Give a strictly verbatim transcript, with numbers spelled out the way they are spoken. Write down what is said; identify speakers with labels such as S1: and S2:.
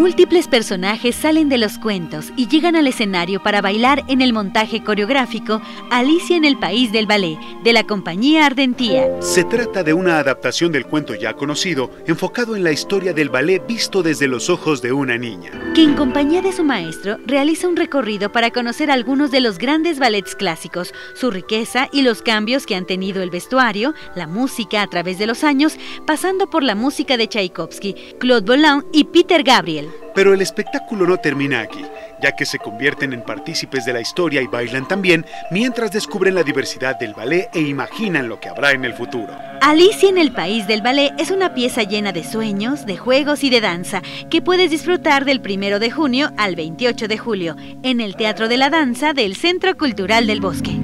S1: Múltiples personajes salen de los cuentos y llegan al escenario para bailar en el montaje coreográfico Alicia en el País del Ballet, de la compañía Ardentía.
S2: Se trata de una adaptación del cuento ya conocido, enfocado en la historia del ballet visto desde los ojos de una niña,
S1: que en compañía de su maestro realiza un recorrido para conocer algunos de los grandes ballets clásicos, su riqueza y los cambios que han tenido el vestuario, la música a través de los años, pasando por la música de Tchaikovsky, Claude Bolland y Peter Gabriel.
S2: Pero el espectáculo no termina aquí, ya que se convierten en partícipes de la historia y bailan también, mientras descubren la diversidad del ballet e imaginan lo que habrá en el futuro.
S1: Alicia en el País del Ballet es una pieza llena de sueños, de juegos y de danza, que puedes disfrutar del primero de junio al veintiocho de julio, en el Teatro de la Danza del Centro Cultural del Bosque.